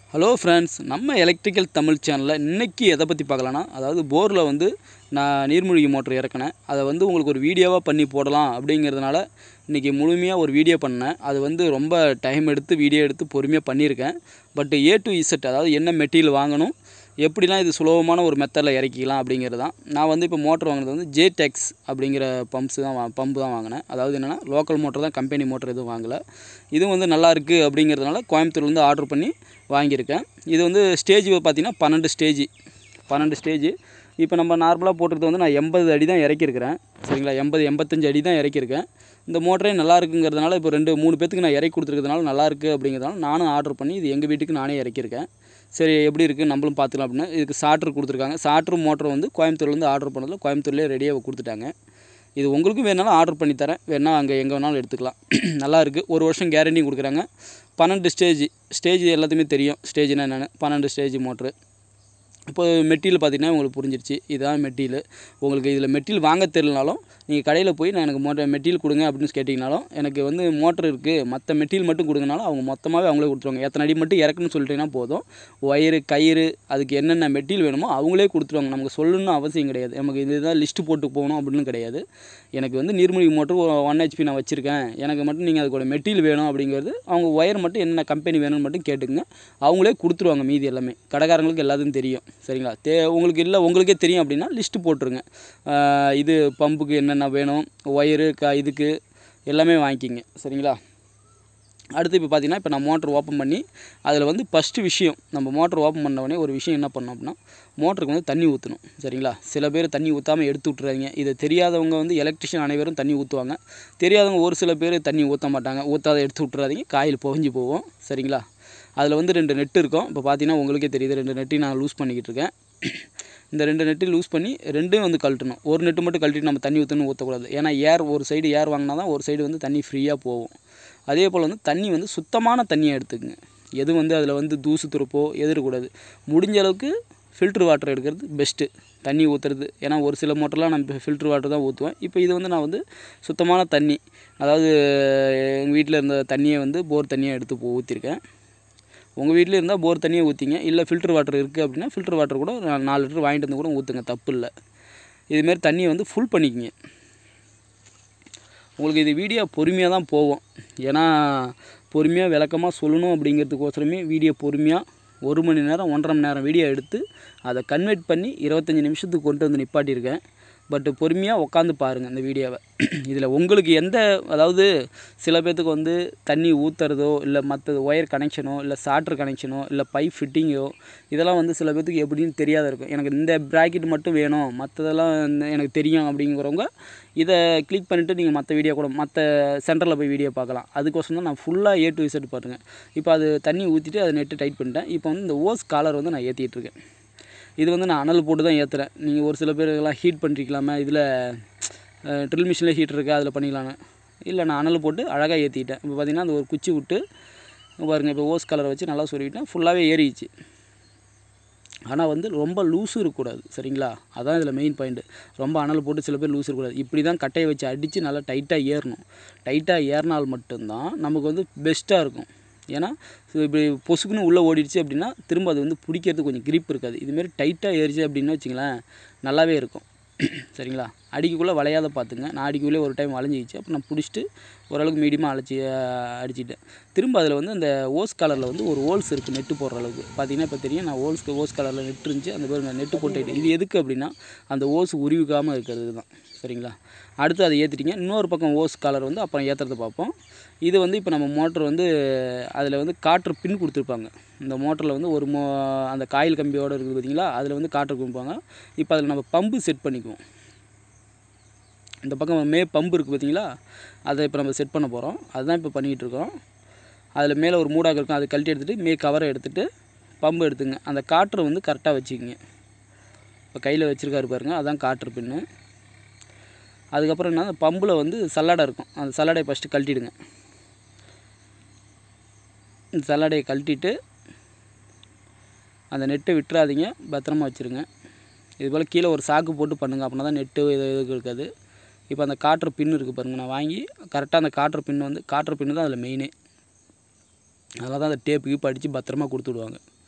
Hello friends, நம்ம electrical Tamil சேனலில் இன்றைக்கி எதை பற்றி பார்க்கலான்னா, அதாவது போரில் வந்து நான் நீர்மூழ்கி மோட்டர் இறக்கினேன். அதை வந்து உங்களுக்கு ஒரு வீடியோவாக பண்ணி போடலாம் அப்படிங்கிறதுனால இன்றைக்கி முழுமையாக ஒரு வீடியோ பண்ணேன். அது வந்து ரொம்ப டைம் எடுத்து வீடியோ எடுத்து பொறுமையாக பண்ணியிருக்கேன். பட் A to Z, அதாவது என்ன மெட்டீரியல் வாங்கணும், எப்படிலாம் இது சுலபமான ஒரு மெத்தடில் இறக்கிக்கலாம் அப்படிங்கிறது தான். நான் வந்து இப்போ மோட்டர் வாங்கினது வந்து Tex அப்படிங்கிற பம்பு தான் வாங்கினேன். அதாவது என்னென்னா, லோக்கல் மோட்டர் தான், கம்பெனி மோட்டர் எதுவும் வாங்கலை. இதுவும் வந்து நல்லா இருக்குது அப்படிங்கிறதுனால கோயம்புத்தூர்லேருந்து ஆர்டர் பண்ணி வாங்கியிருக்கேன். இது வந்து ஸ்டேஜ் பார்த்திங்கன்னா 12 ஸ்டேஜ். இப்போ நம்ம நார்மலாக போட்டுறது வந்து நான் 80 அடி தான் இறக்கியிருக்கிறேன். சரிங்களா, 85 அடி தான் இறக்கியிருக்கேன். இந்த மோட்டரே நல்லா இருக்குங்கிறதுனால இப்போ 2-3 பேத்துக்கு நான் இறக்கி கொடுத்துருக்கிறதுனால நல்லாயிருக்கு அப்படிங்கிறதுனால நானும் ஆர்டர் பண்ணி இது எங்கள் வீட்டுக்கு நானே இறக்கியிருக்கேன். சரி, எப்படி இருக்குது நம்மளும் பார்த்துக்கலாம் அப்படின்னு இதுக்கு சார்ட்ரு கொடுத்துருக்காங்க. சார்ட்ரு மோட்டர் வந்து கோயம்புத்தூர்லேருந்து ஆர்டர் பண்ணதில் கோயம்புத்தூர்லேயே ரெடியாக கொடுத்துட்டாங்க. இது உங்களுக்கும் வேணாலும் ஆர்டர் பண்ணி தரேன், வேணால் அங்கே எங்கே வேணாலும் எடுத்துக்கலாம். நல்லாயிருக்கு. 1 வருஷம் கேரண்டி கொடுக்குறாங்க. 12 ஸ்டேஜ் எல்லாத்தையுமே தெரியும். ஸ்டேஜ்னா என்னென்னு, 12 ஸ்டேஜ் மோட்ரு. இப்போ மெட்டீரியல் பார்த்திங்கன்னா உங்களுக்கு புரிஞ்சிருச்சு. இதுதான் மெட்டீரியல். உங்களுக்கு இதில் மெட்டீரியல் வாங்க தெரியலனாலும் நீங்கள் கடையில் போய் நான் எனக்கு மெட்டீரியல் கொடுங்க அப்படின்னு கேட்டிங்கனாலும், எனக்கு வந்து மோட்டர் இருக்குது, மற்ற மெட்டீரியல் மட்டும் கொடுங்கனாலும் அவங்க மொத்தமாகவே அவங்களே கொடுத்துருவாங்க. எத்தனை அடி மட்டும் இறக்குன்னு சொல்லிட்டீங்கன்னா போதும். ஒயரு, கயிறு, அதுக்கு என்னென்ன மெட்டீரியல் வேணுமோ அவங்களே கொடுத்துருவாங்க. நமக்கு சொல்லணும்னு அவசியம் கிடையாது. நமக்கு இதுதான் லிஸ்ட்டு போட்டு போகணும் அப்படின்னு கிடையாது. எனக்கு வந்து நீர்மூழ்கி மோட்டர் 1 HP நான் வச்சுருக்கேன், எனக்கு மட்டும் நீங்கள் அதுக்கூட மெட்டீரியல் வேணும் அப்படிங்கிறது, அவங்க ஒயர் மட்டும் என்னென்ன கம்பெனி வேணும்னு மட்டும் கேட்டுங்க, அவங்களே கொடுத்துருவாங்க. மீதி எல்லாமே கடைக்காரங்களுக்கு எல்லாத்துக்கும் தெரியும். சரிங்களா, உங்களுக்கு இல்லை உங்களுக்கே தெரியும் அப்படின்னா லிஸ்ட்டு போட்டுருங்க. இது பம்புக்கு என்னென்ன வேணும், ஒயரு, இதுக்கு எல்லாமே வாங்கிக்கிங்க. சரிங்களா. அடுத்து இப்போ பார்த்திங்கன்னா, இப்போ நான் மோட்ரு ஓப்பன் பண்ணி அதில் வந்து ஃபஸ்ட்டு விஷயம், நம்ம மோட்ரு ஓப்பன் பண்ண உடனே ஒரு விஷயம் என்ன பண்ணோம் அப்படின்னா, மோட்டருக்கு வந்து தண்ணி ஊற்றணும். சரிங்களா. சில பேர் தண்ணி ஊற்றாமல் எடுத்து விட்றாங்க. இது தெரியாதவங்க வந்து எலக்ட்ரிஷியன் அனைவரும் தண்ணி ஊற்றுவாங்க. தெரியாதவங்க ஒரு சில பேர் தண்ணி ஊற்ற மாட்டாங்க. ஊற்றாத எடுத்து விட்றாதீங்க, காயில் புகஞ்சு போவோம். சரிங்களா. அதில் வந்து 2 நெட்டு இருக்கும். இப்போ பார்த்தீங்கன்னா உங்களுக்கே தெரியுது, 2 நெட்டையும் நான் லூஸ் பண்ணிக்கிட்டு இருக்கேன். இந்த 2 நெட்டையும் லூஸ் பண்ணி 2ம் வந்து கழட்டணும். ஒரு நெட்டு மட்டும் கழட்டிட்டு நம்ம தண்ணி ஊற்றக்கூடாது. ஏன்னா ஒரு சைடு ஏர் வாங்கினா தான் ஒரு சைடு வந்து தண்ணி ஃப்ரீயாக போகும். அதே போல் வந்து தண்ணி வந்து சுத்தமான தண்ணியை எடுத்துக்கங்க. எது வந்து அதில் வந்து தூசு துருப்போ எதிரக்கூடாது. முடிஞ்ச அளவுக்கு ஃபில்ட்ரு வாட்டர் எடுக்கிறது பெஸ்ட்டு, தண்ணி ஊற்றுறது. ஏன்னா ஒரு சில மோட்டர்லாம் நான் ஃபில்ட்ரு வாட்டர் தான் ஊற்றுவேன். இப்போ இது வந்து நான் வந்து சுத்தமான தண்ணி, அதாவது எங்கள் வீட்டில் இருந்த தண்ணியை வந்து போர் தண்ணியை எடுத்து ஊற்றிருக்கேன். உங்கள் வீட்டில் இருந்தால் போர் தண்ணியை ஊற்றிங்க. இல்லை ஃபில்ட்ரு வாட்டர் இருக்குது அப்படின்னா ஃபில்ட்ரு வாட்டர் கூட 4 லிட்டர் வாங்கிட்டு வந்து கூட ஊற்றுங்க, தப்பு இல்லை. இதுமாரி தண்ணியை வந்து ஃபுல் பண்ணிக்கிங்க. உங்களுக்கு இது வீடியோ பொறுமையாக தான் போகும். ஏன்னா பொறுமையாக விளக்கமாக சொல்லணும் அப்படிங்கிறதுக்கோசரமே வீடியோ பொறுமையாக 1 மணி நேரம் 1.5 மணி நேரம் வீடியோ எடுத்து அதை கன்வெர்ட் பண்ணி 25 நிமிஷத்துக்கு கொண்டு வந்து நிப்பாட்டியிருக்கேன். பட் பொறுமையாக உட்காந்து பாருங்கள் இந்த வீடியோவை. இதில் உங்களுக்கு அதாவது சில பேர்த்துக்கு வந்து தண்ணி ஊற்றுறதோ, இல்லை மற்ற ஒயர் கனெக்ஷனோ, இல்லை சாட்ரு கனெக்ஷனோ, இல்லை பைப் ஃபிட்டிங்கோ, இதெல்லாம் வந்து சில பேர்த்துக்கு எப்படின்னு தெரியாத இருக்கும். எனக்கு இந்த ப்ராக்கெட் மட்டும் வேணும், மற்றதெல்லாம் எனக்கு தெரியும் அப்படிங்கிறவங்க இதை கிளிக் பண்ணிவிட்டு நீங்கள் மற்ற வீடியோ கூட மற்ற சென்டரில் போய் வீடியோ பார்க்கலாம். அதுக்கோசரம் தான் நான் ஃபுல்லாக A to Z பாருங்கள். இப்போ அது தண்ணி ஊற்றிட்டு அதை நெட்டு டைட் பண்ணிட்டேன். இப்போ வந்து இந்த ஓஸ் காலர் வந்து நான் ஏற்றிட்டுருக்கேன். இது வந்து நான் அனல் போட்டு தான் ஏற்றுறேன். நீங்கள் ஒரு சில பேருக்கெல்லாம் ஹீட் பண்ணிக்கலாமா, இதில் ட்ரில் மிஷினில் ஹீட் இருக்குது அதில் பண்ணிக்கலான்னு. இல்லை, நான் அனல் போட்டு அழகாக ஏற்றிக்கிட்டேன். இப்போ பார்த்திங்கன்னா அந்த ஒரு குச்சி விட்டு பாருங்கள், இப்போ ஓஸ் கலரை வச்சு நல்லா சொல்லிவிட்டேன். ஃபுல்லாகவே ஏறிச்சு. ஆனால் வந்து ரொம்ப லூஸும் இருக்கக்கூடாது. சரிங்களா, அதான் இதில் மெயின் பாயிண்ட்டு. ரொம்ப அனல் போட்டு சில பேர் லூஸ் இருக்கக்கூடாது. இப்படி தான் கட்டையை வச்சு அடித்து நல்லா டைட்டாக ஏறணும். டைட்டாக ஏறினால் மட்டும்தான் நமக்கு வந்து பெஸ்ட்டாக இருக்கும். ஏன்னா இப்படி பொசுக்குன்னு உள்ளே ஓடிடுச்சு அப்படின்னா திரும்ப அது வந்து பிடிக்கிறதுக்கு கொஞ்சம் கிரிப் இருக்காது. இதுமாரி டைட்டாக ஏறிச்சு அப்படின்னு வச்சிங்களேன், நல்லாவே இருக்கும். சரிங்களா. அடிக்கக்குள்ளே வளையாத பார்த்துங்க. நான் அடிக்கக்குள்ளே ஒரு டைம் வளைஞ்சிச்சு. அப்போ நான் பிடிச்சிட்டு ஓரளவுக்கு மீடியமாக அடிச்சிட்டேன். திரும்ப அதில் வந்து அந்த ஓஸ் கலரில் வந்து ஒரு ஹோல்ஸ் இருக்குது, நெட்டு போடுற அளவுக்கு. பார்த்திங்கன்னா இப்போ தெரியும், நான் ஓஸ் கலரில் நெட்டு இருந்துச்சு. அந்த பேர் நான் நெட்டு போட்டுக்கிட்டேன். இது எதுக்கு அப்படின்னா அந்த ஓஸ் உருவிக்காமல் இருக்கிறது தான். சரிங்களா. அடுத்து அதை ஏற்றிட்டிங்க. இன்னொரு பக்கம் ஓஸ் கலர் வந்து அப்புறம் ஏற்றுறது பார்ப்போம். இது வந்து இப்போ நம்ம மோட்ரு வந்து அதில் வந்து காற்று பின் கொடுத்துருப்பாங்க. இந்த மோட்டரில் வந்து ஒரு அந்த காயில் கம்பியோடு இருக்குது பார்த்திங்களா, அதில் வந்து காற்று கொடுப்பாங்க. இப்போ அதில் நம்ம பம்பு செட் பண்ணிக்குவோம். இந்த பக்கம் பம்பு இருக்குது பார்த்திங்களா, அதை இப்போ நம்ம செட் பண்ண போகிறோம். அதுதான் இப்போ பண்ணிக்கிட்டு இருக்கோம். அதில் மேலே ஒரு மூடாக இருக்கும், அதை கழட்டி எடுத்துகிட்டு கவரை எடுத்துகிட்டு பம்பு எடுத்துங்க. அந்த காற்று வந்து கரெக்டாக வச்சுக்கிங்க. இப்போ கையில் வச்சுருக்காரு பாருங்கள், அதுதான் காற்று பின்னு. அதுக்கப்புறம் என்ன, பம்பில் வந்து சல்லடை இருக்கும். அந்த சல்லடையை ஃபஸ்ட்டு கழட்டிடுங்க. இந்த சல்லடையை கழட்டிட்டு அந்த நெட்டை விட்டுறாதீங்க, பத்திரமா வச்சுருங்க. இது போல் கீழே ஒரு சாக்கு போட்டு பண்ணுங்கள், அப்படின்னா தான் நெட்டு எதுவும் இருக்காது. இப்போ அந்த காற்று பின்னு இருக்குது பாருங்கள், நான் வாங்கி கரெக்டாக அந்த காற்று பின்னு தான் அதில் மெயினே. அதனால தான் அந்த டேப்பு அடித்து பத்திரமா கொடுத்து விடுவாங்க.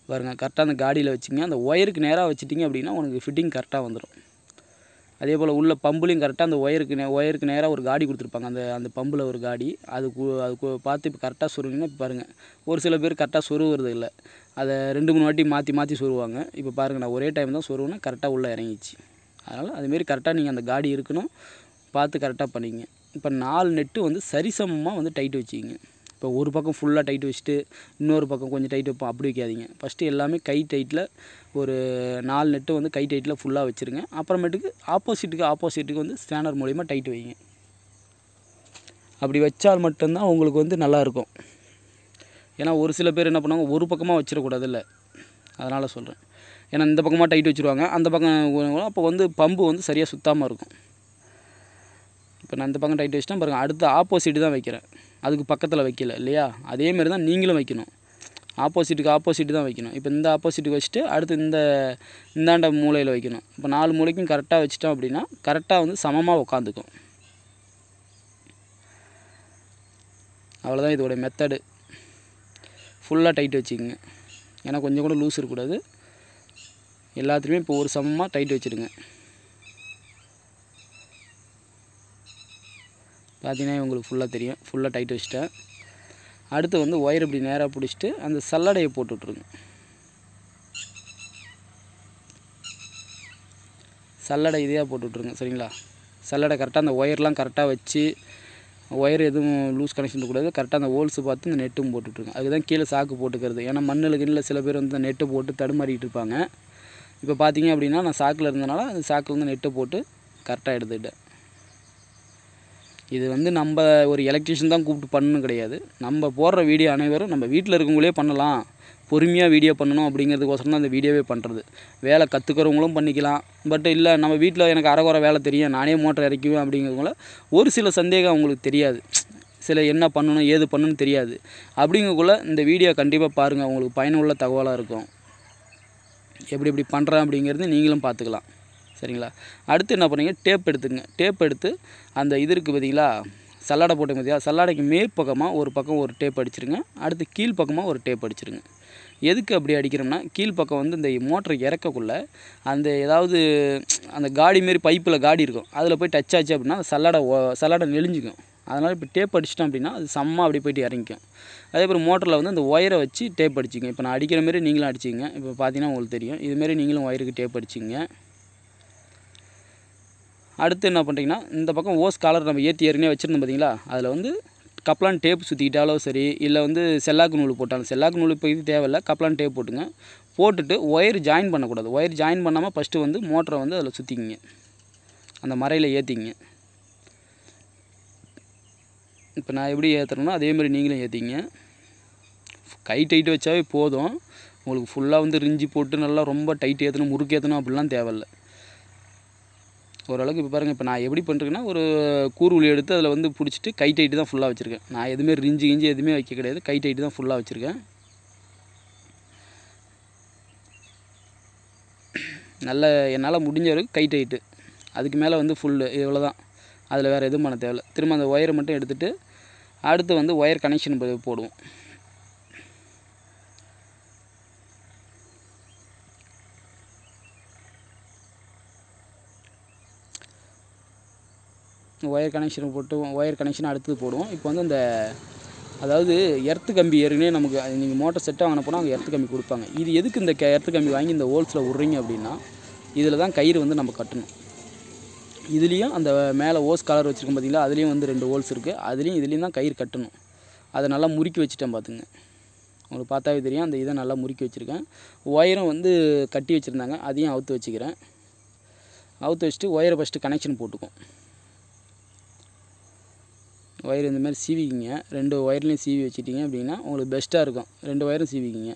பாருங்கள் கரெக்டாக அந்த காடியில் வச்சுங்க. அந்த ஒயருக்கு நேராக வச்சுட்டிங்க அப்படின்னா உனக்கு ஃபிட்டிங் கரெக்டாக வந்துடும். அதே போல் உள்ள பம்புலையும் கரெக்டாக அந்த ஒயருக்கு நேராக ஒரு காடி கொடுத்துருப்பாங்க. அந்த பம்பில் ஒரு காடி அதுக்கு பார்த்து இப்போ கரெக்டாக சொருவிங்கன்னா இப்போ பாருங்கள். ஒரு சில பேர் கரெக்டாக சொருவுறது இல்லை, அதை 2-3 வாட்டி மாற்றி சொருவாங்க. இப்போ பாருங்கள் நான் ஒரே டைம் தான் சொருவுனா கரெக்டாக உள்ளே இறங்கிச்சு. அதனால் அதுமாரி கரெக்டாக நீங்கள் அந்த காடி இருக்கணும், பார்த்து கரெக்டாக பண்ணிங்க. இப்போ 4 நெட்டு வந்து சரிசமமாக வந்து டைட் வச்சுக்கிங்க. இப்போ ஒரு பக்கம் ஃபுல்லாக டைட் வச்சுட்டு இன்னொரு பக்கம் கொஞ்சம் டைட் வைப்போம் அப்படி வைக்காதீங்க. ஃபஸ்ட்டு எல்லாமே கை டைட்டில் ஒரு 4 நெட்டு வந்து கை டைட்டில் ஃபுல்லாக வச்சுருங்க. அப்புறமேட்டுக்கு ஆப்போசிட்டுக்கு வந்து ஸ்பேனர் மூலிமா டைட் வைங்க. அப்படி வச்சால் மட்டும்தான் உங்களுக்கு வந்து நல்லாயிருக்கும். ஏன்னா ஒரு சில பேர் என்ன பண்ணுவாங்க, ஒரு பக்கமாக வச்சிடக்கூடாதுல்ல, அதனால் சொல்கிறேன். ஏன்னா இந்த பக்கமாக டைட் வச்சுருவாங்க, அந்த பக்கம் அப்போ வந்து பம்பு வந்து சரியாக சுத்தாமல் இருக்கும். இப்போ நான் இந்த பக்கம் டைட் வச்சுட்டேன் பாருங்கள். அடுத்து ஆப்போசிட்டு தான் வைக்கிறேன், அதுக்கு பக்கத்தில் வைக்கல இல்லையா? அதேமாரி தான் நீங்களும் வைக்கணும். ஆப்போசிட்டு தான் வைக்கணும். இப்போ இந்த ஆப்போசிட்டுக்கு வச்சுட்டு அடுத்து இந்தாண்ட மூலையில் வைக்கணும். இப்போ 4 மூலைக்கும் கரெக்டாக வச்சுட்டோம் அப்படின்னா கரெக்டாக வந்து சமமாக உட்காந்துக்கும். அவ்வளோதான் இதோடைய மெத்தடு. ஃபுல்லாக டைட் வச்சுக்கோங்க. ஏன்னா கொஞ்சம் கூட லூஸ் இருக்கக்கூடாது. எல்லாத்துலேயுமே இப்போ ஒரு சமமாக டைட் வச்சுடுங்க. பார்த்தீங்கன்னா உங்களுக்கு ஃபுல்லாக தெரியும். ஃபுல்லாக டைட் வச்சுட்டேன். அடுத்து வந்து ஒயர் இப்படி நேராக பிடிச்சிட்டு அந்த சல்லடையை போட்டு விட்ருங்க. சல்லடை இதையாக போட்டு விட்ருங்க சரிங்களா? சல்லடை கரெக்டாக அந்த ஒயர்லாம் கரெக்டாக வச்சு, ஒயர் எதுவும் லூஸ் கனெக்ஷன் இருக்கக்கூடாது. கரெக்டாக அந்த ஹோல்ஸு பார்த்து இந்த நெட்டும் போட்டு விட்ருங்க. அதுதான் கீழே சாக்கு போட்டுக்கிறது. ஏன்னா மண்ணில் சில பேர் வந்து நெட்டு போட்டு தடுமாறிட்டு இருப்பாங்க. இப்போ பார்த்தீங்க அப்படின்னா நான் சாக்கில் இருந்தனால அந்த சாக்கில் வந்து நெட்டை போட்டு கரெக்டாக எடுத்துக்கிட்டேன். இது வந்து நம்ம ஒரு எலக்ட்ரிஷியன் தான் கூப்பிட்டு பண்ணணும் கிடையாது. நம்ம போடுற வீடியோ அனைவரும் நம்ம வீட்டில் இருக்கவங்களே பண்ணலாம், பொறுமையாக வீடியோ பண்ணணும் அப்படிங்கிறதுக்கோசரம் தான் அந்த வீடியோவே பண்ணுறது. வேலை கற்றுக்கிறவங்களும் பண்ணிக்கலாம். பட் இல்லை நம்ம வீட்டில் எனக்கு அரைகுறை வேலை தெரியும், நானே மோட்டர் இறக்குவேன் அப்படிங்கிறவங்கள ஒரு சில சந்தேகம் அவங்களுக்கு தெரியாது, சில என்ன பண்ணணும் ஏது பண்ணணும்னு தெரியாது. அப்படிங்கக்குள்ளே இந்த வீடியோ கண்டிப்பாக பாருங்கள், உங்களுக்கு பயனுள்ள தகவலாக இருக்கும். எப்படி பண்ணுறேன் அப்படிங்கிறது நீங்களும் பார்த்துக்கலாம் சரிங்களா? அடுத்து என்ன பண்ணுறீங்க, டேப் எடுத்துங்க. டேப் எடுத்து அந்த இது இருக்குது பார்த்தீங்களா, சல்லடை போட்டு பார்த்தியா, சல்லடைக்கு மேற்பக்கமாக ஒரு பக்கம் ஒரு டேப் அடிச்சிருங்க. அடுத்து கீழ்ப்பக்கமாக ஒரு டேப் அடிச்சிருங்க. எதுக்கு அப்படி அடிக்கிறோம்னா, கீழ்ப்பக்கம் வந்து இந்த மோட்டரை இறக்கக்குள்ளே அந்த ஏதாவது அந்த காடி மாரி பைப்பில் காடி இருக்கும், அதில் போய் டச் ஆச்சு அப்படின்னா சல்லடை நெளிஞ்சிக்கும். அதனால் இப்போ டேப் அடிச்சிட்டோம் அப்படின்னா அது செம்ம அப்படி போய்ட்டு இறங்கிக்கும். அதேபோல் மோட்டரில் வந்து அந்த ஒயரை வச்சு டேப் அடிச்சிங்க. இப்போ நான் அடிக்கிற மாரி நீங்களும் அடிச்சிங்க. இப்போ பார்த்தீங்கன்னா உங்களுக்கு தெரியும். இதுமாரி நீங்களும் ஒயருக்கு டேப் அடிச்சிங்க. அடுத்து என்ன பண்ணுறீங்கன்னா, இந்த பக்கம் ஓஸ் காலர் நம்ம ஏற்கனவே வச்சுருந்தோம் பார்த்தீங்களா, அதில் வந்து கப்ளான் டேப் சுற்றிக்கிட்டாலும் சரி, இல்லை வந்து செல்லாக்கு நூல் போட்டாலும், செல்லாக்கு நூல் இப்போ இது தேவையில்லை, கப்ளான் டேப் போட்டுங்க. போட்டுட்டு ஒயர் ஜாயின் பண்ணக்கூடாது. ஒயர் ஜாயின் பண்ணாமல் ஃபஸ்ட்டு வந்து மோட்டரை வந்து அதில் சுற்றிக்கிங்க, அந்த மரையில் ஏற்றிங்க. இப்போ நான் எப்படி ஏற்றுறேனோ அதேமாதிரி நீங்களும் ஏற்றிங்க. கை டைட்டு வச்சாவே போதும். உங்களுக்கு ஃபுல்லாக வந்து ரிஞ்சி போட்டு நல்லா ரொம்ப டைட் ஏற்றணும், முறுக்கு ஏற்றணும் அப்படிலாம் தேவையில்லை. ஓரளவுக்கு இப்போ பாருங்கள், இப்போ நான் எப்படி பண்ணுறேன்னா, ஒரு கூர்வுளி எடுத்து அதில் வந்து பிடிச்சிட்டு கை டைட்டு தான் ஃபுல்லாக வச்சுருக்கேன். நான் எதுவுமே ரிஞ்சி எதுவுமே வைக்க கிடையாது, கை டைட்டு தான் ஃபுல்லாக வச்சுருக்கேன். நல்ல என்னால் முடிஞ்ச வரைக்கும் கை டைட்டு, அதுக்கு மேலே வந்து ஃபுல்லு, இவ்வளோ தான். அதில் வேறு எதுவும் பண்ண தேவையில்லை. திரும்ப அந்த ஒயரை மட்டும் எடுத்துகிட்டு அடுத்து வந்து ஒயர் கனெக்ஷன் போடுவோம். ஒயர் கனெக்ஷன் போட்டு ஒயர் கனெக்ஷன் அடுத்தது போடுவோம். இப்போ வந்து அந்த அதாவது எர்த்து கம்பி ஏற்கனவே நமக்கு நீங்கள் மோட்டர் செட்டாக வாங்கின போனால் அங்கே எர்த்து கம்பி கொடுப்பாங்க. இது எதுக்கு இந்த எர்த்து கம்பி வாங்கி இந்த ஹோல்ஸில் விட்றீங்க அப்படின்னா, இதில் தான் கயிறு வந்து நம்ம கட்டணும். இதுலேயும் அந்த மேலே ஓஸ் காலர் வச்சுருக்கோம் பார்த்தீங்களா, அதுலேயும் வந்து 2 ஹோல்ஸ் இருக்குது, அதுலேயும் இதுலேயும் தான் கயிறு கட்டணும். அதை நல்லா முறுக்கி வச்சுட்டேன் பார்த்துங்க. உங்களுக்கு பார்த்தாவே தெரியும். அந்த இதை நல்லா முறுக்கி வச்சுருக்கேன். ஒயரும் வந்து கட்டி வச்சுருந்தாங்க, அதையும் அவுத்து வச்சுக்கிறேன். அவுத்து வச்சுட்டு ஒயரை ஃபஸ்ட்டு கனெக்ஷன் போட்டுக்கும். ஒயர் இந்த மாதிரி சீவிக்கிங்க. 2 ஒயர்லேயும் சீவி வச்சுட்டிங்க அப்படின்னா உங்களுக்கு பெஸ்ட்டாக இருக்கும். 2 ஒயரும் சீவிக்கிங்க.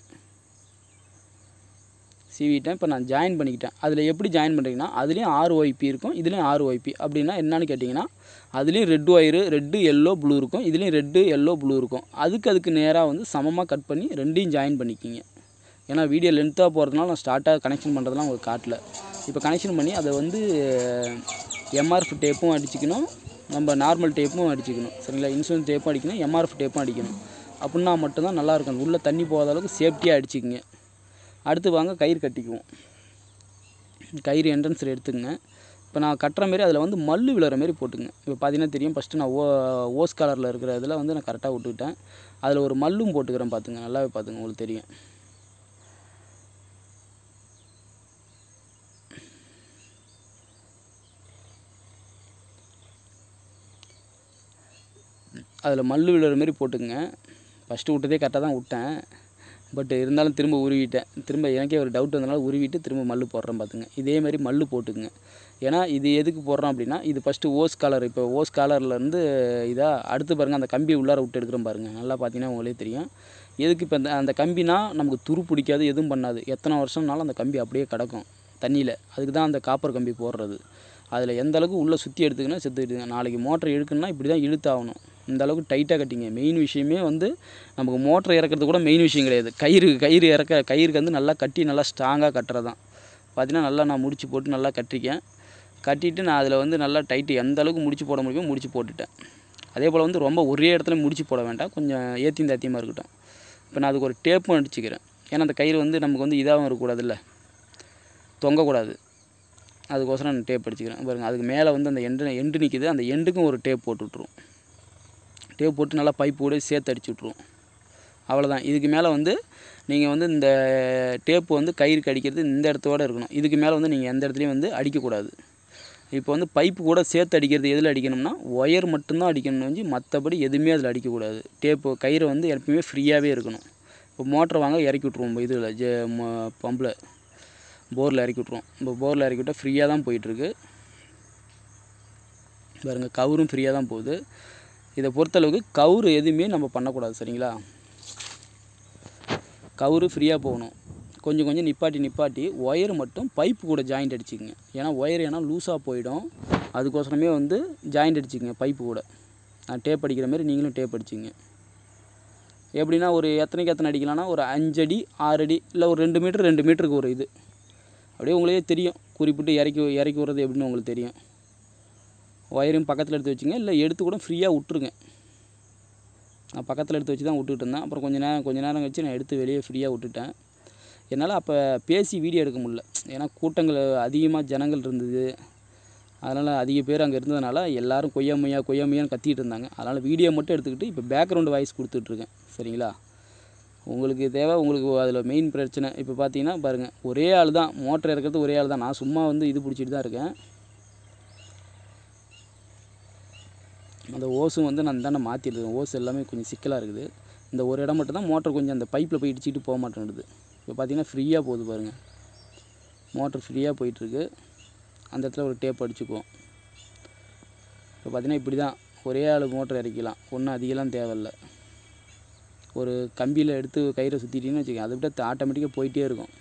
சீவிட்டேன். இப்போ நான் ஜாயின் பண்ணிக்கிட்டேன். அதில் எப்படி ஜாயின் பண்ணுறீங்கன்னா, அதுலேயும் 6 ஒய்பி இருக்கும், இதுலேயும் 6 ஒய்பி. அப்படின்னா என்னன்னு கேட்டிங்கன்னா, அதுலேயும் red wire, red yellow blue இருக்கும், இதுலேயும் ரெட்டு எல்லோ ப்ளூ இருக்கும். அதுக்கு நேராக வந்து சமமாக கட் பண்ணி 2யும் ஜாயின் பண்ணிக்கிங்க. ஏன்னா வீடியோ லென்த்தாக போகிறதுனால நான் ஸ்டார்ட்டாக கனெக்ஷன் பண்ணுறதுலாம் உங்களுக்கு காட்டல. இப்போ கனெக்ஷன் பண்ணி அதை வந்து எம்ஆர்எஃப் டேப்பும் அடிச்சுக்கணும், நம்ம நார்மல் டேப்பும் அடிச்சுக்கணும் சரிங்களா? இன்சூரன்ஸ் டேப்பும் அடிக்கணும், எம்ஆர்எஃப் டேப்பும் அடிக்கணும். அப்படின்னா மட்டும்தான் நல்லாயிருக்கும். உள்ளே தண்ணி போகாத அளவுக்கு சேஃப்டியாக அடிச்சுக்கிங்க. அடுத்து வாங்க கயிறு கட்டிக்குவோம். கயிறு என்ட்ரன்ஸில் எடுத்துக்கங்க. இப்போ நான் கட்டுற மாரி அதில் வந்து மல்லு விழுற மாரி போட்டுங்க. இப்போ பார்த்தீங்கன்னா தெரியும், ஃபஸ்ட்டு நான் ஓஸ் காலரில் இருக்கிற இதில் வந்து நான் கரெக்டாக விட்டுக்கிட்டேன். அதில் ஒரு மல்லும் போட்டுக்கிறேன் பார்த்துங்க, நல்லாவே பார்த்துங்க, உங்களுக்கு தெரியும். அதில் மல்லு விழுற மாரி போட்டுக்குங்க. ஃபஸ்ட்டு விட்டதே கரெக்டாக தான் விட்டேன், பட் இருந்தாலும் திரும்ப உருவிட்டேன். திரும்ப எனக்கே ஒரு டவுட் வந்தனால உருவிட்டு திரும்ப மல்லு போடுறேன் பார்த்துங்க. இதே மாதிரி மல்லு போட்டுக்குங்க. ஏன்னா இது எதுக்கு போடுறோம் அப்படின்னா, இது ஃபஸ்ட்டு ஓஸ் காலர். இப்போ ஓஸ் காலர்லேருந்து இதாக அடுத்து பாருங்கள், அந்த கம்பியை உள்ளார விட்டு எடுக்கிறோம் பாருங்கள், நல்லா பார்த்தீங்கன்னா உங்களே தெரியும். எதுக்கு இப்போ அந்த கம்பினா நமக்கு துரு பிடிக்காது, எதுவும் பண்ணாது. எத்தனை வருஷம்னாலும் அந்த கம்பி அப்படியே கிடக்கும் தண்ணியில். அதுக்கு தான் அந்த காப்பர் கம்பி போடுறது. அதில் எந்த அளவுக்கு உள்ளே சுற்றி எடுத்துக்கணும் செத்துக்கிட்டுங்க. நாளைக்கு மோட்டர் இழுக்குன்னா இப்படி தான் இழுத்தாகணும். இந்த அளவுக்கு டைட்டாக கட்டிங்க. மெயின் விஷயமே வந்து நமக்கு மோட்டர் இறக்கிறது கூட மெயின் விஷயம் கிடையாது. கயிறுக்கு வந்து நல்லா கட்டி நல்லா ஸ்ட்ராங்காக கட்டுறது தான். பார்த்தீங்கன்னா நல்லா நான் முடிச்சு போட்டு நல்லா கட்டிருக்கேன். கட்டிட்டு நான் அதில் வந்து நல்லா டைட்டு எந்த அளவுக்கு முடிச்சு போட முடியுமோ முடிச்சு போட்டுட்டேன். அதே போல் வந்து ரொம்ப ஒரே இடத்துல முடிச்சு போட வேண்டாம், கொஞ்சம் ஏற்றியும் தாத்தியமாக இருக்கட்டும். இப்போ நான் அதுக்கு ஒரு டேப்பும் அடிச்சுக்கிறேன். ஏன்னா அந்த கயிறு வந்து நமக்கு வந்து இதாகவும் இருக்கக்கூடாதுல்ல, தொங்கக்கூடாது. அதுக்கோசரம் நான் டேப் அடிச்சுக்கிறேன் பாருங்கள். அதுக்கு மேலே வந்து அந்த எண்டு நிற்கிது, அந்த எண்டுக்கும் ஒரு டேப் போட்டு விட்ருவோம். டேப் போட்டு நல்லா பைப்பு கூட சேர்த்து அடிச்சு விட்ருவோம். அவ்வளோதான். இதுக்கு மேலே வந்து நீங்கள் வந்து இந்த டேப்பு வந்து கயிறுக்கு அடிக்கிறது இந்த இடத்தோடு இருக்கணும். இதுக்கு மேலே வந்து நீங்கள் எந்த இடத்துலையும் வந்து அடிக்கக்கூடாது. இப்போ வந்து பைப்பு கூட சேர்த்து அடிக்கிறது எதில் அடிக்கணும்னா, ஒயர் மட்டும்தான் அடிக்கணும் வந்து, மற்றபடி எதுவுமே அதில் அடிக்கக்கூடாது. டேப்பு கயிறு வந்து எப்பயுமே ஃப்ரீயாகவே இருக்கணும். இப்போ மோட்டர் வாங்க இறக்கி விட்ருவோம். இதில் பம்பில் போரில் இறக்கி விட்ருவோம். இப்போ போரில் இறக்கி விட்டால் ஃப்ரீயாக தான் போயிட்டுருக்கு பாருங்கள். கவுரும் ஃப்ரீயாக தான் போகுது. இதை பொறுத்தளவுக்கு கவுரு எதுவுமே நம்ம பண்ணக்கூடாது, சரிங்களா? கவுரு ஃப்ரீயாக போகணும். கொஞ்சம் கொஞ்சம் நிப்பாட்டி ஒயர் மட்டும் பைப்பு கூட ஜாயிண்ட் அடிச்சுக்கங்க. ஏன்னா ஒயர் லூஸாக போயிடும். அதுக்கோசரமே வந்து ஜாயிண்ட் அடிச்சுக்கங்க பைப்பு கூட. நான் டேப் அடிக்கிற மாதிரி நீங்களும் டேப் அடிச்சிங்க. எப்படின்னா ஒரு எத்தனை அடிக்கலாம்னா ஒரு 5 அடி 6 அடி இல்லை ஒரு 2 மீட்டர் 2 மீட்டருக்கு ஒரு இது அப்படியே உங்களுக்கே தெரியும். குறிப்பிட்டு இறக்கி விடுறது எப்படின்னு உங்களுக்கு தெரியும். ஒயரும் பக்கத்தில் எடுத்து வச்சுங்க, இல்லை எடுத்து கூட ஃப்ரீயாக விட்ருங்க. நான் பக்கத்தில் எடுத்து வச்சு தான் விட்டுக்கிட்டு இருந்தேன். அப்புறம் கொஞ்ச நேரம் கழிச்சு நான் எடுத்து வெளியே ஃப்ரீயாக விட்டுட்டேன். என்னால் அப்போ பேசி வீடியோ எடுக்க முடியல. ஏன்னா கூட்டங்கள் அதிகமாக ஜனங்கள் இருந்தது. அதனால் அதிக பேர் அங்கே இருந்ததுனால எல்லோரும் கொய்யாமையான்னு கத்திக்கிட்டு இருந்தாங்க. அதனால் வீடியோ மட்டும் எடுத்துக்கிட்டு இப்போ பேக்ரவுண்டு வாய்ஸ் கொடுத்துட்ருக்கேன், சரிங்களா? உங்களுக்கு தேவை, உங்களுக்கு அதில் மெயின் பிரச்சனை இப்போ பார்த்தீங்கன்னா பாருங்கள், ஒரே ஆள் தான் மோட்டர் இறக்கிறது, ஒரே ஆள் தான். நான் சும்மா வந்து இது பிடிச்சிட்டு தான் இருக்கேன். அந்த ஓஸும் வந்து நான் தானே மாற்றிருக்கேன். ஓஸ் எல்லாமே கொஞ்சம் சிக்கலாக இருக்குது. இந்த ஒரு இடம் மட்டும் தான் மோட்டர் கொஞ்சம் அந்த பைப்பில் போய் இடிச்சிட்டு போக மாட்டேங்குது. இப்போ பார்த்தீங்கன்னா ஃப்ரீயாக போகுது பாருங்கள். மோட்டர் ஃப்ரீயாக போயிட்டுருக்கு. அந்த இடத்துல ஒரு டேப் அடிச்சுக்குவோம். இப்போ பார்த்தீங்கன்னா இப்படி தான் ஒரே ஆள் மோட்டர் இறக்கிக்கலாம். ஒன்றும் அதிகலாம் தேவையில்லை. ஒரு கம்பியில் எடுத்து கயிறை சுற்றிட்டிங்கன்னு வச்சுக்கோங்க, அதை விட ஆட்டோமேட்டிக்காக போயிட்டே இருக்கும்.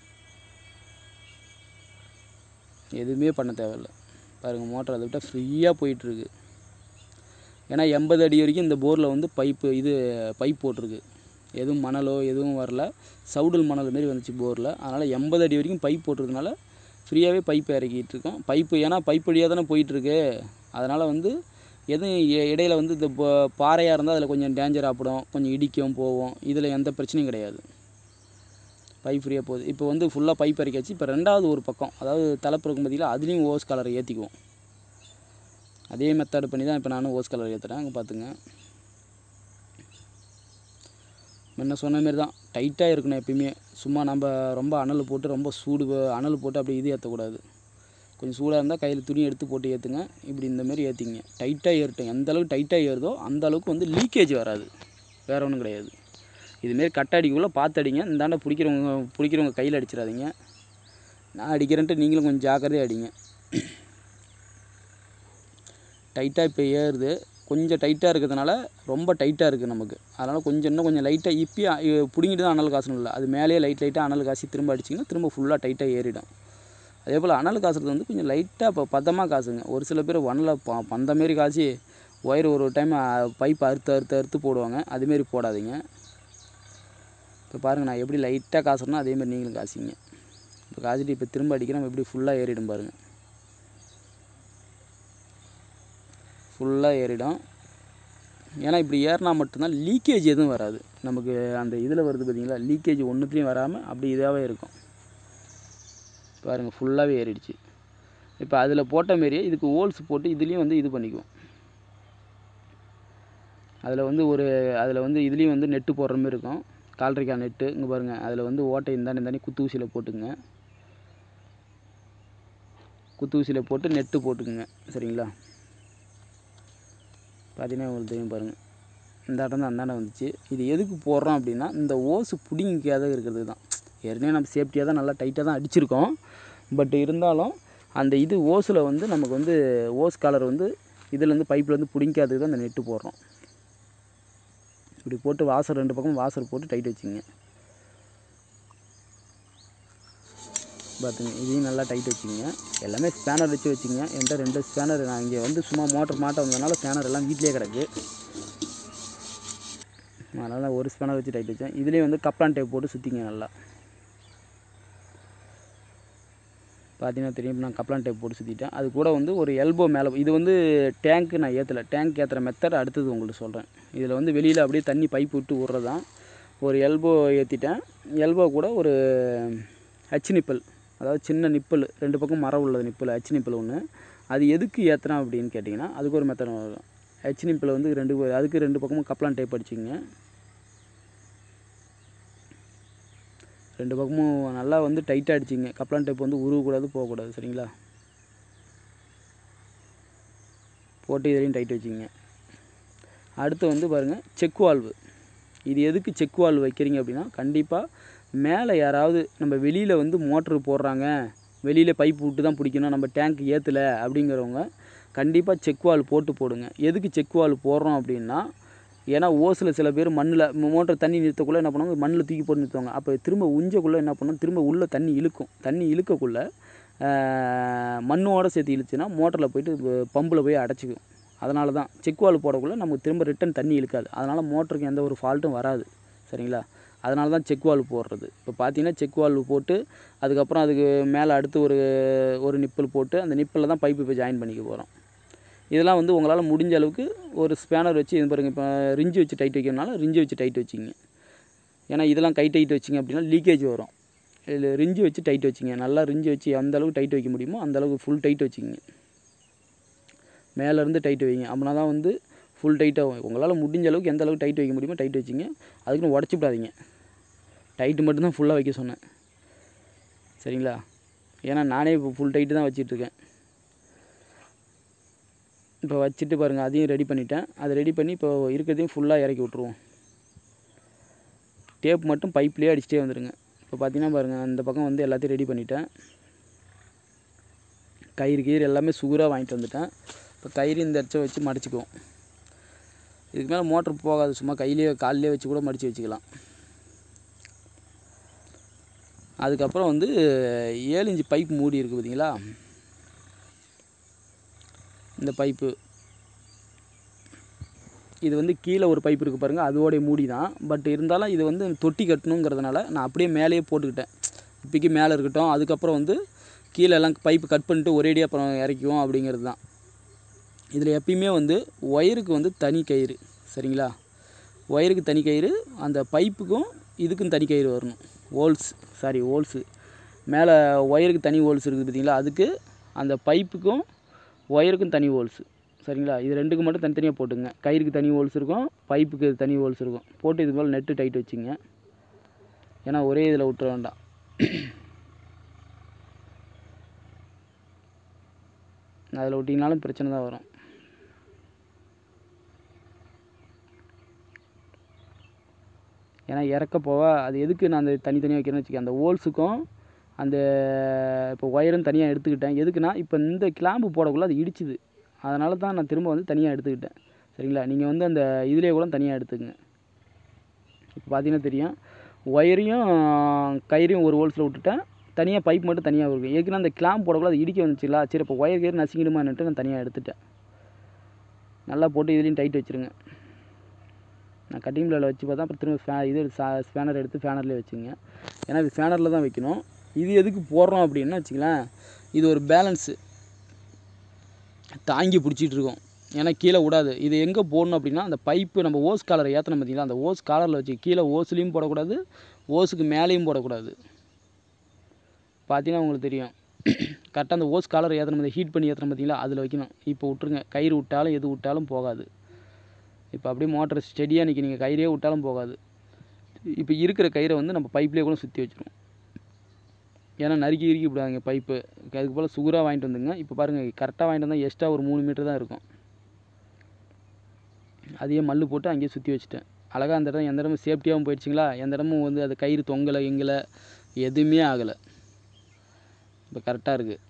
எதுவுமே பண்ண தேவையில்லை. பாருங்கள், மோட்டர் அதை விட்டால் ஃப்ரீயாக போயிட்டுருக்கு. ஏன்னா 80 அடி வரைக்கும் இந்த போரில் வந்து பைப் போட்டிருக்கு. எதுவும் மணலோ எதுவும் வரல, சவுடல் மணல் மாரி வந்துச்சு போரில். அதனால் 80 அடி வரைக்கும் பைப் போட்டிருக்கனால ஃப்ரீயாகவே பைப்பை இறக்கிட்டு இருக்கோம். ஏன்னா பைப் வழியாக தானே போயிட்டுருக்கு. அதனால் வந்து எதுவும் இடையில வந்து இந்த பாறையாக இருந்தால் அதில் கொஞ்சம் டேஞ்சர் ஆகிடும், கொஞ்சம் இடிக்கும் போவோம். இதில் எந்த பிரச்சனையும் கிடையாது. பைப் ஃப்ரீயாக போகுது. இப்போ வந்து ஃபுல்லாக பைப் இறக்கியாச்சு. இப்போ ரெண்டாவது ஒரு பக்கம், அதாவது தலைப்பு இருக்கும் பார்த்தீங்களா, அதுலேயும் ஓஸ் கலரை ஏற்றிக்குவோம். அதே மெத்தட் பண்ணி தான் இப்போ நானும் ஓஸ் கலர் ஏற்றுறேன். அங்கே பார்த்துங்க, முன்ன சொன்ன மாரி தான் டைட்டாக இருக்கணும் எப்பயுமே. சும்மா நம்ம ரொம்ப அனல் போட்டு அனல் போட்டு அப்படி இது ஏற்றக்கூடாது. கொஞ்சம் சூடாக இருந்தால் கையில் துணி எடுத்து போட்டு ஏற்றுங்க. இப்படி இந்தமாரி ஏற்றிங்க. டைட்டாக ஏறட்டும். எந்த அளவுக்கு டைட்டாக ஏறுதோ அந்த அளவுக்கு வந்து லீக்கேஜ் வராது. வேறு ஒன்றும் கிடையாது. இதுமாரி கட்டை அடிக்குள்ளே பார்த்து அடிங்க. இந்தாண்ட பிடிக்கிறவங்க கையில் அடிச்சிடாதீங்க. நான் அடிக்கிறேன்ட்டு நீங்களும் கொஞ்சம் ஜாக்கிரதையாக அடிங்க. டைட்டாக இப்போ ஏறுது. கொஞ்சம் டைட்டாக இருக்கிறதுனால ரொம்ப டைட்டாக இருக்குது நமக்கு. அதனால் இன்னும் கொஞ்சம் லைட்டாக பிடிங்கிட்டு தான் அனல் காசணும் இல்லை, அது மேலேயே லைட்டாக அனல் காசி திரும்ப அடிச்சிங்கன்னா திரும்ப ஃபுல்லாக டைட்டாக ஏறிடும். அதே போல் அனல் காசுறது வந்து கொஞ்சம் லைட்டாக இப்போ பதமாக காசுங்க. ஒரு சில பேர் பந்த மாரி காசி ஒயர் ஒரு டைம் பைப் அறுத்து போடுவாங்க. அதுமாரி போடாதீங்க. இப்போ பாருங்கள், நான் எப்படி லைட்டாக காசுறேன்னா அதேமாதிரி நீங்களும் காசிங்க. இப்போ காசிட்டு இப்போ திரும்ப அடிக்கிறோம், எப்படி ஃபுல்லாக ஏறிடும் பாருங்கள். ஃபுல்லாக ஏறிடும். ஏன்னா இப்படி ஏறினா மட்டும்தான் லீக்கேஜ் எதுவும் வராது நமக்கு. அந்த இதில் வருது பார்த்தீங்களா, லீக்கேஜ் ஒன்றுத்துலேயும் வராமல் அப்படி இதாகவே இருக்கும். பாருங்கள் ஃபுல்லாகவே ஏறிடுச்சு. இப்போ அதில் போட்ட மாரியே இதுக்கு ஹோல்ஸ் போட்டு இதுலேயும் வந்து இது பண்ணிக்குவோம். அதில் வந்து இதுலேயும் வந்து நெட்டு போடுற மாதிரி இருக்கும், கால்ரைக்கால் நெட்டு. இங்கே பாருங்கள், அதில் வந்து ஓட்டை இந்தாண்டி குத்து ஊசியில் போட்டுக்குங்க. குத்து ஊசியில் போட்டு நெட்டு போட்டுக்குங்க. சரிங்களா? பார்த்தீங்கன்னா உங்களுக்கு தெரியும் பாருங்கள், இந்த இடம் தான் அந்தாண்ட வந்துச்சு. இது எதுக்கு போடுறோம் அப்படின்னா, இந்த ஓசு பிடிங்காத இருக்கிறது தான். ஏற்கனவே நம்ம சேஃப்டியாக தான் நல்லா டைட்டாக தான் அடிச்சிருக்கோம். பட் இருந்தாலும் அந்த இது ஓஸில் வந்து நமக்கு வந்து ஓஸ் காலர் வந்து இதுலேருந்து பைப்லேருந்து பிடிக்காதது தான் அந்த நெட்டு போடுறோம். இப்படி போட்டு வாசர் 2 பக்கம் வாசர் போட்டு டைட் வச்சுங்க. பார்த்துங்க, இதையும் நல்லா டைட் வச்சுங்க. எல்லாமே ஸ்பேனர் வச்சு வச்சுங்க. என்கிட்ட 2 ஸ்பேனர், நான் இங்கே வந்து சும்மா மோட்டர் மாட்ட வந்ததுனால ஸ்பேனர் எல்லாம் வீட்டிலே கிடக்கு. அதனால் ஒரு ஸ்பேனர் வச்சு டைட் வச்சேன். இதுலேயே வந்து கப்ளான் டேப் போட்டு சுற்றிங்க நல்லா. பார்த்தீங்கன்னா தெரியும், நான் கப்ளான் டேப் போட்டு சுற்றிட்டேன். அது கூட வந்து ஒரு எல்போ மேலே, இது வந்து டேங்க்கு நான் ஏற்றலை. டேங்க் ஏற்றுற மெத்தட் அடுத்தது உங்களுக்கு சொல்கிறேன். இதில் வந்து வெளியில் அப்படியே தண்ணி பைப் விட்டு விட்றதான். ஒரு எல்போ ஏற்றிட்டேன். எல்போ கூட ஒரு ஹச் நிப்பிள், அதாவது சின்ன நிப்பிள், 2 பக்கம் மரம் உள்ளது நிப்பிள், ஹச் நிப்பிள் ஒன்று. அது எதுக்கு ஏற்றுறேன் அப்படின்னு கேட்டிங்கன்னா, அதுக்கு ஒரு மெத்தட் வரும். ஹச் நிப்பிள் வந்து அதுக்கு 2 பக்கமும் கப்ளான் டேப் அடிச்சுங்க. 2 பக்கமும் நல்லா வந்து டைட்டாக அடிச்சிங்க. கப்ளான் டேப் வந்து உருவக்கூடாது, போகக்கூடாது. சரிங்களா? போட்டு இதுலேயும் டைட் வச்சுங்க. அடுத்து வந்து பாருங்கள், செக் வால்வு. இது எதுக்கு செக் வால்வு வைக்கிறீங்க அப்படின்னா, கண்டிப்பாக மேலே யாராவது நம்ம வெளியில் வந்து மோட்ரு போடுறாங்க, வெளியில் பைப் விட்டு தான் பிடிக்கணும், நம்ம டேங்க் ஏற்றலை அப்படிங்கிறவங்க கண்டிப்பாக செக் வால்வு போடுங்க. எதுக்கு செக் வால்வு போடுறோம் அப்படின்னா, ஏன்னா ஓஸில் சில பேர் மண்ணில் மோட்டர் தண்ணி நிறுத்தக்குள்ளே என்ன பண்ணுவாங்க, மண்ணில் தூக்கி போட்டு நிறுத்துவாங்க. அப்போ திரும்ப உஞ்சக்குள்ளே என்ன பண்ணணும், திரும்ப உள்ளே தண்ணி இழுக்கும். தண்ணி இழுக்கக்குள்ளே மண்ணோடு சேர்த்து இழுச்சுன்னா மோட்டரில் போய்ட்டு பம்பில் போய் அடைச்சிக்கும். அதனால தான் செக் வால்வு போடக்குள்ளே நமக்கு திரும்ப ரிட்டன் தண்ணி இழுக்காது. அதனால் மோட்டருக்கு எந்த ஒரு ஃபால்ட்டும் வராது. சரிங்களா? அதனால தான் செக் வால்வு போடுறது. இப்போ பார்த்தீங்கன்னா செக் வால்வு போட்டு அதுக்கப்புறம் அதுக்கு மேலே அடுத்து ஒரு நிப்பிள் போட்டு அந்த நிப்பிளில் தான் பைப்பு இப்போ ஜாயின் பண்ணிக்க போகிறோம். இதெல்லாம் வந்து உங்களால் முடிஞ்ச அளவுக்கு ஒரு ஸ்பேனர் வச்சு, இது பாருங்கள், இப்போ ரிஞ்சு வச்சு டைட் வைக்கிறதுனால ரிஞ்சு வச்சு டைட் வச்சிங்க. ஏன்னா இதெல்லாம் டைட் வச்சிங்க அப்படின்னா லீக்கேஜ் வரும். இதில் ரிஞ்சு வச்சு டைட் வச்சிங்க. நல்லா ரிஞ்சு வச்சு எந்த அளவுக்கு டைட் வைக்க முடியுமோ அந்தளவுக்கு ஃபுல் டைட் வச்சுங்க. மேலேருந்து டைட் வைங்க. அப்படின்னா தான் வந்து ஃபுல் டைட்டாகும். உங்களால் முடிஞ்ச அளவுக்கு எந்த அளவுக்கு டைட் வைக்க முடியுமோ டைட் வச்சிங்க. அதுக்குன்னு உடச்சி விடாதீங்க. டைட்டு மட்டும்தான் ஃபுல்லாக வைக்க சொன்னேன். சரிங்களா? ஏன்னா நானே இப்போ ஃபுல் டைட்டு தான் வச்சிட்ருக்கேன். இப்போ வச்சுட்டு பாருங்கள், அதையும் ரெடி பண்ணிட்டேன். அதை ரெடி பண்ணி இப்போ இருக்கிறதையும் ஃபுல்லாக இறக்கி விட்ருவோம். டேப் மட்டும் பைப்லேயே அடிச்சுட்டே வந்துடுங்க. இப்போ பார்த்தீங்கன்னா பாருங்கள், அந்த பக்கம் வந்து எல்லாத்தையும் ரெடி பண்ணிட்டேன். கயிறு எல்லாமே சுகராக வாங்கிட்டு வந்துட்டேன். இப்போ கயிறு இந்த இடத்த வச்சு மடிச்சுக்குவோம். இதுக்கு மேலே மோட்ரு போகாது, சும்மா காலிலே வச்சு கூட மடித்து வச்சுக்கலாம். அதுக்கப்புறம் வந்து 7 இன்ச்சு பைப் மூடி இருக்குது பார்த்தீங்களா, இந்த பைப்பு. இது வந்து கீழே ஒரு பைப் இருக்குது பாருங்கள், அதோடைய மூடி தான். பட் இருந்தாலும் இது வந்து தொட்டி கட்டணுங்கிறதுனால நான் அப்படியே மேலேயே போட்டுக்கிட்டேன். இப்போக்கி மேலே இருக்கட்டும், அதுக்கப்புறம் வந்து கீழே எல்லாம் பைப்பு கட் பண்ணிட்டு ஒரேடியாக அப்புறம் இறக்குவோம் அப்படிங்கிறது தான். இதில் எப்பயுமே வந்து ஒயருக்கு வந்து தனி கயிறு. சரிங்களா? ஒயருக்கு தனி கயிறு, அந்த பைப்புக்கும் இதுக்கும் தனி கயிறு வரணும். ஹோல்ஸு மேலே ஒயருக்கு தனி ஹோல்ஸ் இருக்குது பார்த்தீங்களா, அதுக்கு அந்த பைப்புக்கும் ஒயருக்கும் தனி ஹோல்ஸு. சரிங்களா? இது 2க்கு மட்டும் தனித்தனியாக போட்டுங்க. கயிறுக்கு தனி ஹோல்ஸ் இருக்கும், பைப்புக்கு தனி ஹோல்ஸ் இருக்கும். போட்டு இது போல் நெட்டு டைட் வச்சுங்க. ஏன்னா ஒரே இதில் விட்டுற வேண்டாம். அதில் விட்டிங்கனாலும் பிரச்சனை தான் வரும். ஏன்னா இறக்க போக அது எதுக்கு நான் அந்த தனித்தனியாக வைக்கிறேன்னு வச்சுக்கேன், அந்த ஹோல்ஸுக்கும் அந்த இப்போ ஒயரும் தனியாக எடுத்துக்கிட்டேன். எதுக்குன்னா இப்போ இந்த கிளாம்பு போடக்குள்ளே அது இடிச்சுது. அதனால தான் நான் திரும்ப வந்து தனியாக எடுத்துக்கிட்டேன். சரிங்களா? நீங்கள் வந்து அந்த இதிலே கூட தனியாக எடுத்துக்கங்க. இப்போ பார்த்தீங்கன்னா தெரியும், ஒயரையும் கயிறையும் ஒரு ஹோல்ஸில் விட்டுட்டேன், தனியாக பைப் மட்டும் தனியாக இருக்குது. ஏற்கனவே அந்த கிளாம்பு போடக்குள்ள அது இடிக்க வந்துச்சுங்களா, சரி இப்போ ஒயர் கயிறு நசிங்கிடுமான்னுட்டு நான் தனியாக எடுத்துட்டேன். நல்லா போட்டு இதுலேயும் டைட் வச்சுருங்க. நான் கட்டிங் பிளேடில் வச்சு பார்த்தா அப்புறம் திரும்ப ஸ்பேனர் எடுத்து ஃபேனர்லேயே வச்சுங்க. ஏன்னா இது ஃபேனரில் தான் வைக்கணும். இது எதுக்கு போடுறோம் அப்படின்னா வச்சுங்களேன், இது ஒரு பேலன்ஸு தாங்கி பிடிச்சிட்ருக்கோம். ஏன்னா கீழே விடாது. இது எங்கே போடணும் அப்படின்னா, அந்த பைப்பு நம்ம ஓஸ் காலரை ஏற்றணும் பார்த்தீங்களா, அந்த ஓஸ் காலரில் வச்சு கீழே ஓஸ்லேயும் போடக்கூடாது, ஓஸுக்கு மேலேயும் போடக்கூடாது. பார்த்தீங்கன்னா உங்களுக்கு தெரியும் கரெக்டாக அந்த ஓஸ் காலர் ஏற்றணும், ஹீட் பண்ணி ஏற்றணும் பார்த்தீங்களா, அதில் வைக்கணும். இப்போ விட்ருங்க, கயிறு விட்டாலும் எது விட்டாலும் போகாது. இப்போ அப்படியே மோட்டர் ஸ்டெடியாக நிற்க, நீங்கள் கயிறே விட்டாலும் போகாது. இப்போ இருக்கிற கயிறை வந்து நம்ம பைப்லேயே கூட சுற்றி வச்சுருவோம். ஏன்னா நறுக்கி விடாங்க பைப்பு. அதுக்கு போல் சுகராக வாங்கிட்டு வந்துங்க. இப்போ பாருங்கள், கரெக்டாக வாங்கிட்டு வந்தால் எக்ஸ்ட்ரா ஒரு 3 மீட்டர் தான் இருக்கும். அதையே மல்லு போட்டு அங்கேயே சுற்றி வச்சுட்டேன். அழகாக அந்த இடம் எந்த இடமும் சேஃப்டியாகவும் போயிடுச்சிங்களா, எந்த இடமும் வந்து அது கயிறு தொங்கலை எங்கலை எதுவுமே ஆகலை. இப்போ கரெக்டாக இருக்குது.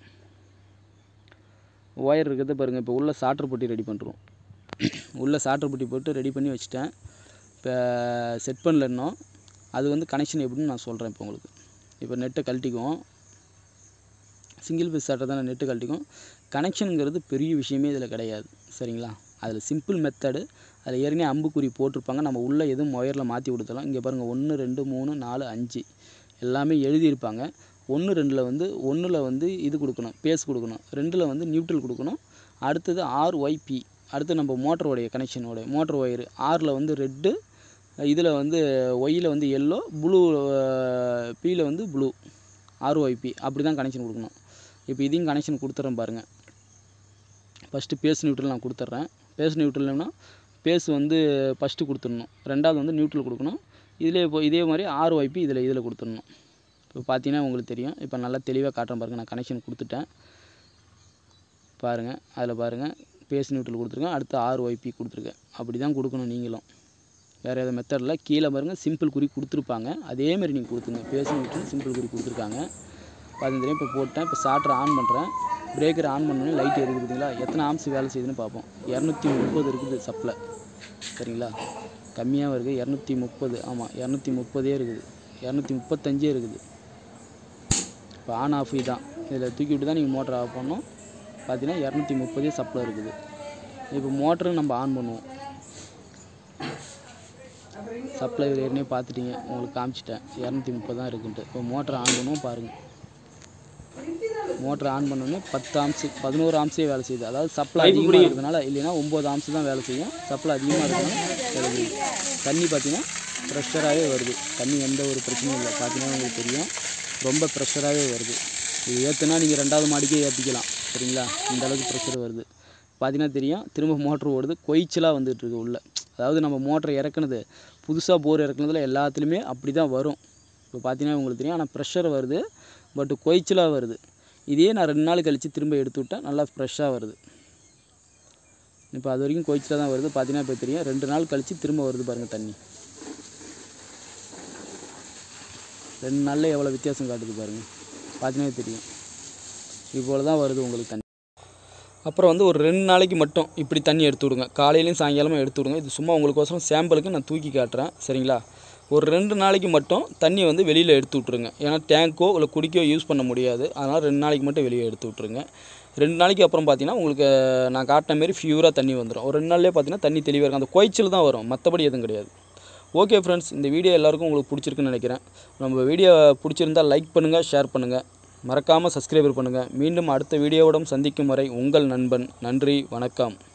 ஒயர் இருக்கிறத பாருங்கள். இப்போ உள்ள சாட்டர் பொட்டி ரெடி பண்ணுறோம். உள்ளே சாட்டர் பொட்டி போட்டு ரெடி பண்ணி வச்சுட்டேன். இப்போ செட் பண்ணல இன்னும். அது வந்து கனெக்ஷன் எப்படின்னு நான் சொல்கிறேன் இப்போ உங்களுக்கு. இப்போ நெட்டை கழட்டிக்கும், சிங்கிள் பீஸ் சாட்டர் தான் நெட்டு கழட்டிக்கும். கனெக்ஷனுங்கிறது பெரிய விஷயமே இதில் கிடையாது, சரிங்களா. அதில் சிம்பிள் மெத்தடு. அதில் ஏற்கனவே அம்புக்குறி போட்டிருப்பாங்க. நம்ம உள்ளே எதுவும் ஒயரில் மாற்றி கொடுத்தலாம். இங்கே பாருங்கள், 1 2 3 4 5 எல்லாமே எழுதியிருப்பாங்க. 1 2ல் வந்து 1ல் வந்து இது கொடுக்கணும், பேஸ் கொடுக்கணும். 2ல் வந்து நியூட்ரல் கொடுக்கணும். அடுத்தது RYP. அடுத்து நம்ம மோட்டருடைய கனெக்ஷனோடைய மோட்டர் ஒயரு. Rல் வந்து ரெட்டு, இதில் வந்து ஒயில் வந்து எல்லோ, ப்ளூ பியில் வந்து ப்ளூ, RYP அப்படி தான் கனெக்ஷன் கொடுக்கணும். இப்போ இதையும் கனெக்ஷன் கொடுத்துட்றேன் பாருங்கள். ஃபஸ்ட்டு பேஸ் நியூட்ரல் நான் கொடுத்துட்றேன். பேஸ் நியூட்ரல்னா பேஸ் வந்து ஃபஸ்ட்டு கொடுத்துடணும், ரெண்டாவது வந்து நியூட்ரல் கொடுக்கணும். இதில் இப்போ இதே மாதிரி RYP இதில் கொடுத்துடணும். இப்போ பார்த்தீங்கன்னா உங்களுக்கு தெரியும். இப்போ நல்லா தெளிவாக காட்டுறேன் பாருங்கள். நான் கனெக்ஷன் கொடுத்துட்டேன் பாருங்கள். அதில் பாருங்கள், பேஸ் நியூட்ரல் கொடுத்துருக்கேன், அடுத்து RYP கொடுத்துருக்கேன். அப்படி தான் கொடுக்கணும் நீங்களும். வேறு எதாவது மெத்தடில் கீழே பாருங்கள் சிம்பிள் குறி கொடுத்துருப்பாங்க, அதேமாதிரி நீங்கள் கொடுத்துங்க. பேஸ் நியூட்ரல் சிம்பிள் குறி கொடுத்துருக்காங்க. பார்த்தீங்கன்னா இப்போ போட்டேன். இப்போ ஸ்டார்டர் ஆன் பண்ணுறேன். பிரேக்கர் ஆன் பண்ணோன்னே லைட் எரியுது பார்த்தீங்களா. எத்தனை ஆம்ஸ் வேலை செய்யுதுன்னு பார்ப்போம். 230 இருக்குது சப்ளை, சரிங்களா. கம்மியாக இருக்குது, 230. ஆமாம், 230 இருக்குது, 235 இருக்குது. இப்போ ஆன் ஆஃப் தான். இதில் தூக்கி விட்டு தான் நீங்கள் மோட்டர் ஆஃப் பண்ணணும். பார்த்தீங்கன்னா 230 சப்ளை இருக்குது. இப்போ மோட்டரும் நம்ம ஆன் பண்ணுவோம். சப்ளை ஏற்கனவே பார்த்துட்டிங்க, உங்களுக்கு காமிச்சிட்டேன் 230 தான் இருக்குன்ட்டு. இப்போ மோட்டர் ஆன் பண்ணுவோம் பாருங்கள். மோட்டர் ஆன் பண்ணோன்னே 10 ஆம்ஸ் 11 ஆம்ஸே வேலை செய்யுது. அதாவது சப்ளை அதிகமாக இருக்கிறதுனால, இல்லைன்னா 9 ஆம்ஸ் தான் வேலை செய்யும். சப்ளை அதிகமாக இருக்கிறதுனால வேலை செய்யும். தண்ணி பார்த்தீங்கன்னா ப்ரெஷராகவே வருது. தண்ணி எந்த ஒரு பிரச்சனையும் இல்லை. பார்த்தீங்கன்னா உங்களுக்கு தெரியும், ரொம்ப ப்ரெஷராகவே வருது. இது ஏற்றுனா நீங்கள் 2வது மாடிக்கே ஏற்றிக்கலாம், சரிங்களா. இந்த அளவுக்கு ப்ரெஷர் வருது. பார்த்தீங்கன்னா தெரியும், திரும்ப மோட்ரு ஓடுது. கொய்ச்சலாக வந்துட்டுருக்கு உள்ளே. அதாவது நம்ம மோட்டரை இறக்குனது, புதுசாக போர் இறக்குனதில் எல்லாத்துலேயுமே அப்படி தான் வரும். இப்போ பார்த்தீங்கன்னா உங்களுக்கு தெரியும், ஆனால் ப்ரெஷர் வருது, பட் கொய்ச்சலாக வருது. இதே நான் 2 நாள் கழித்து திரும்ப எடுத்து விட்டேன், நல்லா ஃப்ரெஷ்ஷாக வருது. இப்போ அது வரைக்கும் கொய்ச்சலாக தான் வருது. பார்த்தீங்கன்னா இப்போ தெரியும், 2 நாள் கழித்து திரும்ப வருது பாருங்கள் தண்ணி. 2 நாளில் எவ்வளோ வித்தியாசம் காட்டுது பாருங்கள். பார்த்தீங்கன்னா தெரியும், இவ்வளோ தான் வருது உங்களுக்கு தண்ணி. அப்புறம் வந்து ஒரு 2 நாளைக்கு மட்டும் இப்படி தண்ணி எடுத்து விடுங்க. காலையிலையும் சாயங்காலமும் எடுத்து விடுங்க. இது சும்மா உங்களுக்கோசரம் சாம்பிளுக்கு நான் தூக்கி காட்டுறேன், சரிங்களா. ஒரு 2 நாளைக்கு மட்டும் தண்ணி வந்து வெளியில் எடுத்து விட்ருங்க. ஏன்னா டேங்க்கோ இல்லை குடிக்கோ யூஸ் பண்ண முடியாது. அதனால் 2 நாளைக்கு மட்டும் வெளியே எடுத்து விட்ருங்க. 2 நாளைக்கு அப்புறம் பார்த்தீங்கன்னா உங்களுக்கு நான் காட்டின மாரி ஃபியூராக தண்ணி வந்துடும். ஒரு 2 நாள்லேயே பார்த்தீங்கன்னா தண்ணி தெளிவாக இருக்கும். அந்த கொய்ச்சல் தான் வரும், மற்றபடி எதுவும் கிடையாது. ஓகே ஃப்ரெண்ட்ஸ், இந்த வீடியோ எல்லாருக்கும் உங்களுக்கு பிடிச்சிருக்குன்னு நினைக்கிறேன். நம்ம வீடியோ பிடிச்சிருந்தால் லைக் பண்ணுங்கள், ஷேர் பண்ணுங்கள், மறக்காமல் சப்ஸ்கிரைபர் பண்ணுங்கள். மீண்டும் அடுத்த வீடியோவுடன் சந்திக்கும் வரை உங்கள் நண்பன். நன்றி, வணக்கம்.